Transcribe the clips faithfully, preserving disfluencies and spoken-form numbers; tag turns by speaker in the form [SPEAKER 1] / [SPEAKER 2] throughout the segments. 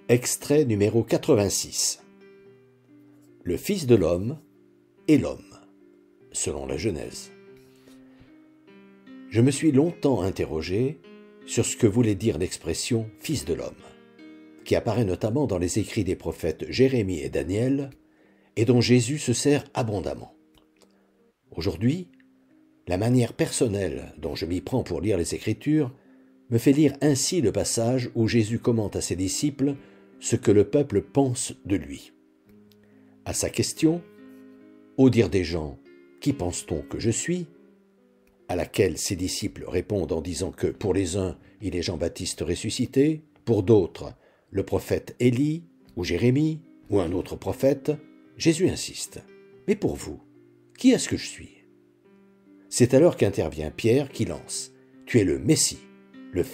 [SPEAKER 1] Extrait numéro quatre-vingt-six. Le Fils de l'homme est l'homme, selon la Genèse. Je me suis longtemps interrogé sur ce que voulait dire l'expression « Fils de l'homme », qui apparaît notamment dans les écrits des prophètes Jérémie et Daniel, et dont Jésus se sert abondamment. Aujourd'hui, la manière personnelle dont je m'y prends pour lire les Écritures me fait lire ainsi le passage où Jésus commente à ses disciples ce que le peuple pense de lui. À sa question « Au dire des gens, qui pense-t-on que je suis ?» à laquelle ses disciples répondent en disant que pour les uns, il est Jean-Baptiste ressuscité, pour d'autres, le prophète Élie ou Jérémie ou un autre prophète, Jésus insiste. « Mais pour vous, qui est-ce que je suis ?» C'est alors qu'intervient Pierre qui lance « Tu es le Messie, le Fils ».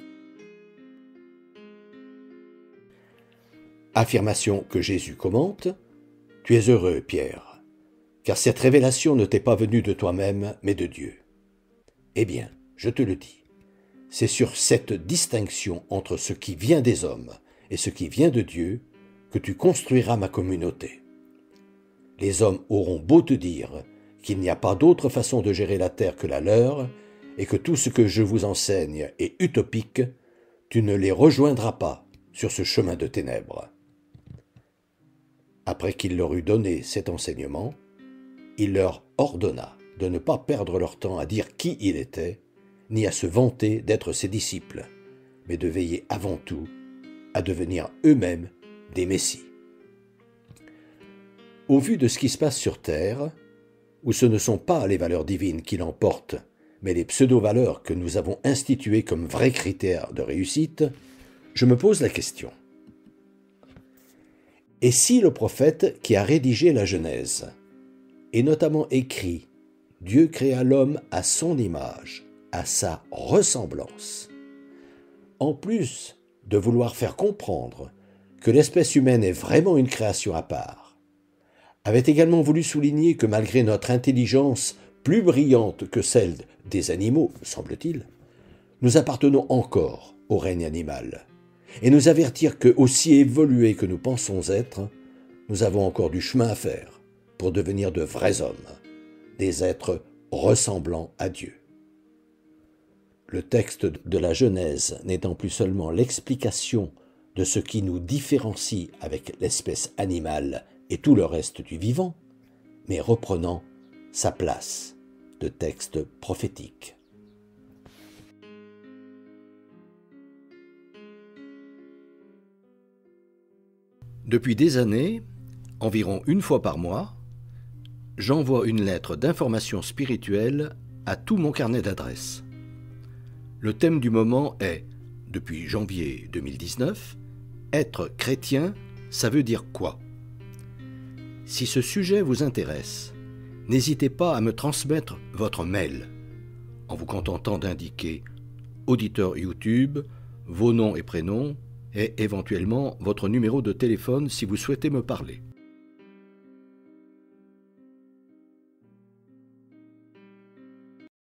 [SPEAKER 1] Affirmation que Jésus commente « Tu es heureux, Pierre, car cette révélation ne t'est pas venue de toi-même, mais de Dieu. » Eh bien, je te le dis, c'est sur cette distinction entre ce qui vient des hommes et ce qui vient de Dieu que tu construiras ma communauté. Les hommes auront beau te dire qu'il n'y a pas d'autre façon de gérer la terre que la leur, et que tout ce que je vous enseigne est utopique, tu ne les rejoindras pas sur ce chemin de ténèbres. Après qu'il leur eut donné cet enseignement, il leur ordonna de ne pas perdre leur temps à dire qui il était, ni à se vanter d'être ses disciples, mais de veiller avant tout à devenir eux-mêmes des messies. Au vu de ce qui se passe sur Terre, où ce ne sont pas les valeurs divines qui l'emportent, mais les pseudo-valeurs que nous avons instituées comme vrais critères de réussite, je me pose la question. Et si le prophète qui a rédigé la Genèse, et notamment écrit « Dieu créa l'homme à son image, à sa ressemblance », en plus de vouloir faire comprendre que l'espèce humaine est vraiment une création à part, avait également voulu souligner que malgré notre intelligence plus brillante que celle des animaux, semble-t-il, nous appartenons encore au règne animal, et nous avertir que, aussi évolués que nous pensons être, nous avons encore du chemin à faire pour devenir de vrais hommes, des êtres ressemblant à Dieu. Le texte de la Genèse n'étant plus seulement l'explication de ce qui nous différencie avec l'espèce animale et tout le reste du vivant, mais reprenant sa place de texte prophétique. Depuis des années, environ une fois par mois, j'envoie une lettre d'information spirituelle à tout mon carnet d'adresses. Le thème du moment est, depuis janvier deux mille dix-neuf, « Être chrétien, ça veut dire quoi ?» Si ce sujet vous intéresse, n'hésitez pas à me transmettre votre mail, en vous contentant d'indiquer auditeur YouTube, vos noms et prénoms, et éventuellement votre numéro de téléphone si vous souhaitez me parler.